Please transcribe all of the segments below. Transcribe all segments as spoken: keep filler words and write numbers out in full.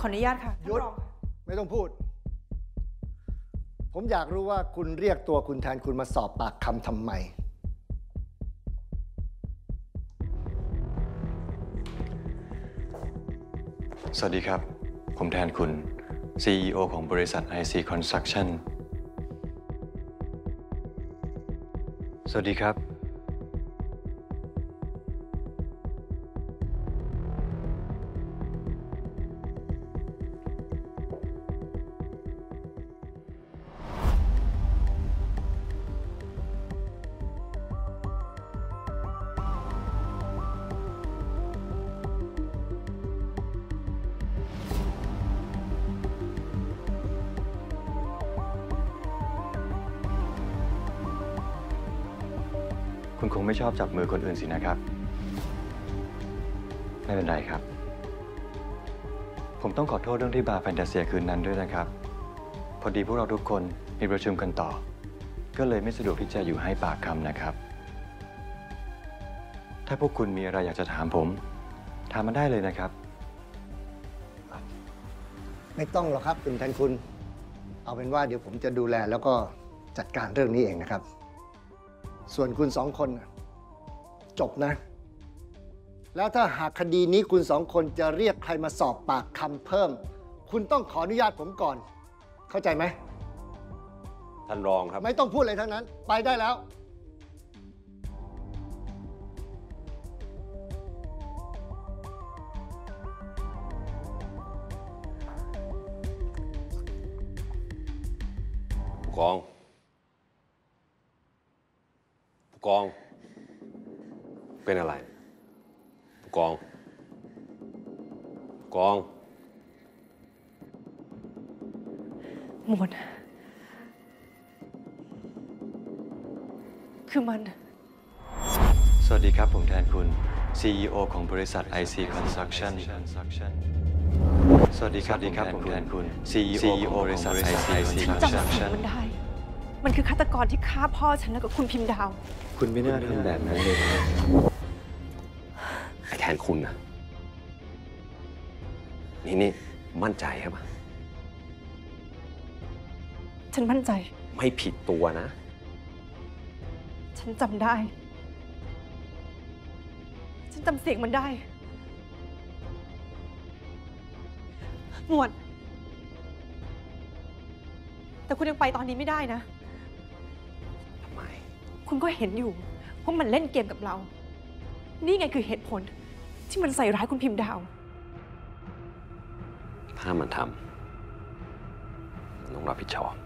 ออนุญาตค่ะหยุดไม่ต้องพูดผมอยากรู้ว่าคุณเรียกตัวคุณแทนคุณมาสอบปากคำทำไมสวัสดีครับผมแทนคุณ ซี อี โอ ของบริษัท ไอ ซี Construction สวัสดีครับคุณคงไม่ชอบจับมือคนอื่นสินะครับไม่เป็นไรครับผมต้องขอโทษเรื่องที่บาร์แฟนตาเซียคืนนั้นด้วยนะครับพอดีพวกเราทุกคนมีประชุมกันต่อก็เลยไม่สะดวกที่จะอยู่ให้ปากคำนะครับถ้าพวกคุณมีอะไรอยากจะถามผมถามมาได้เลยนะครับไม่ต้องหรอกครับคุณแทนคุณเอาเป็นว่าเดี๋ยวผมจะดูแลแล้วก็จัดการเรื่องนี้เองนะครับส่วนคุณสองคนจบนะแล้วถ้าหากคดีนี้คุณสองคนจะเรียกใครมาสอบปากคำเพิ่มคุณต้องขออนุญาตผมก่อนเข้าใจไหมท่านรองครับไม่ต้องพูดอะไรทั้งนั้นไปได้แล้วผู้กองผู้กองเป็นอะไรผู้กองผู้กองหมวดคือมันสวัสดีครับผมแทนคุณ ซี อี โอ ของบริษัท ไอ ซี Construction สวัสดีครับผมแทนคุณ ซี อี โอ ของบริษัท ไอ ซีฉันจำเสียงมันได้มันคือฆาตกรที่ฆ่าพ่อฉันแล้วกับคุณพิมพ์ดาวคุณไม่น่าทำแบบนั้นเลยไอ้แทนคุณนะนี่นี่มั่นใจใช่ปะฉันมั่นใจไม่ผิดตัวนะฉันจำได้ฉันจำเสียงมันได้หมวดแต่คุณยังไปตอนนี้ไม่ได้นะทำไมคุณก็เห็นอยู่ว่ามันเล่นเกมกับเรานี่ไงคือเหตุผลที่มันใส่ร้ายคุณพิมพ์ดาวถ้ามันทำมันต้องรับผิดชอบ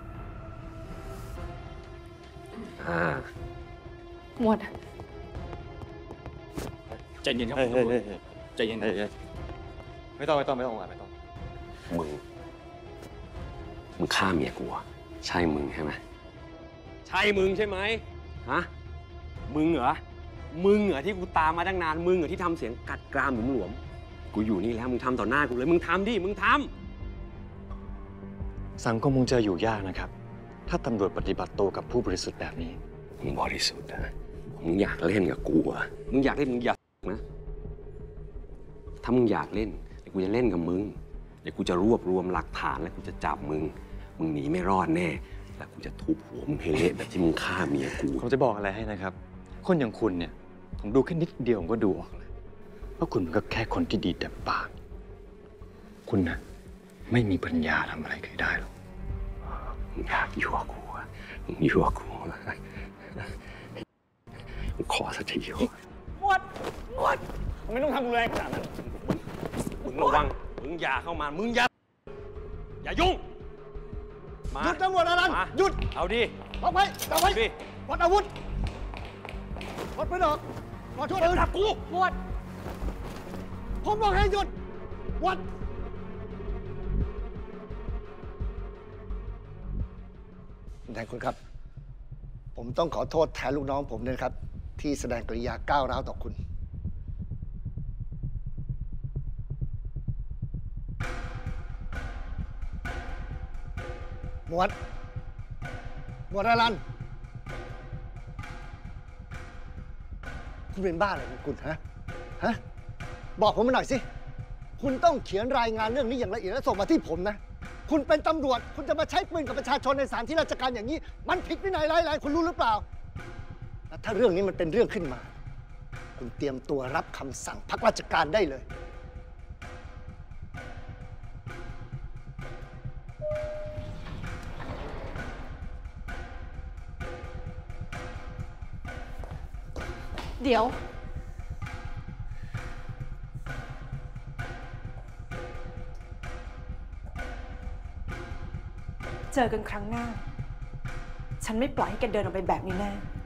อ่าหมวดใจเย็นครับใจเย็นไม่ต้องไม่ต้องไม่ต้องไม่ต้องมึงมึงฆ่าเมียกูใช่มึงใช่ไหมใช่มึงใช่ไหมฮะมึงเหรอมึงเหรอที่กูตามมาตั้งนานมึงเหรอที่ทำเสียงกัดกรามหลวมๆกูอยู่นี่แล้วมึงทำต่อหน้ากูเลยมึงทำดิมึงทำสังคมคงจะอยู่ยากนะครับถ้าตำรวจปฏิบัติตัวกับผู้บริสุทธิ์แบบนี้มึงบริสุทธิ์นะมึงอยากเล่นกับกูอะมึงอยากเล่นมึงอยากนะถ้ามึงอยากเล่นเดี๋ยวกูจะเล่นกับมึงเดี๋ยวกูจะรวบรวมหลักฐานแล้วกูจะจับมึงมึงหนีไม่รอดแน่แล้วกูจะทุบหัวมึงให้เละแบบที่มึงฆ่าเมียกูผมจะบอกอะไรให้นะครับคนอย่างคุณเนี่ยผมดูแค่นิดเดียวผมก็ดูออกเลยว่าคุณมันก็แค่คนที่ดีแต่ปากคุณนะไม่มีปัญญาทำอะไรใครได้หรอกมึงอยากยั่วกูอะมึงยั่วกูมึงขอสักทีหมวดมวดไม่ต้องทำแรงขนาดนั้นมึงระวังมึงอย่าเข้ามามึงอย่าอย่ายุ่งหยุดตำรวจอรัญหยุดเอาดิล็อกไว้จับไว้ปลดอาวุธปลดปืนออกขอโทษเลยจับกูหมวดผมบอกให้หยุดวัดแทนคุณครับผมต้องขอโทษแทนลูกน้องผมด้วยครับที่แสดงกริยาก้าวร้าวต่อคุณหมวดหมวดอรัญคุณเป็นบ้าอะไรของคุณฮะฮะบอกผมมาหน่อยสิคุณต้องเขียนรายงานเรื่องนี้อย่างละเอียดและส่งมาที่ผมนะ คุณเป็นตำรวจ คุณจะมาใช้ปืนกับประชาชนในสถานที่ราชการอย่างนี้ มันผิดวินัยร้ายแรงคุณรู้หรือเปล่า และถ้าเรื่องนี้มันเป็นเรื่องขึ้นมา คุณเตรียมตัวรับคำสั่งพักราชการได้เลยเดี๋ยว เจอกันครั้งหน้า ฉันไม่ปล่อยให้แกเดินออกไปแบบนี้แน่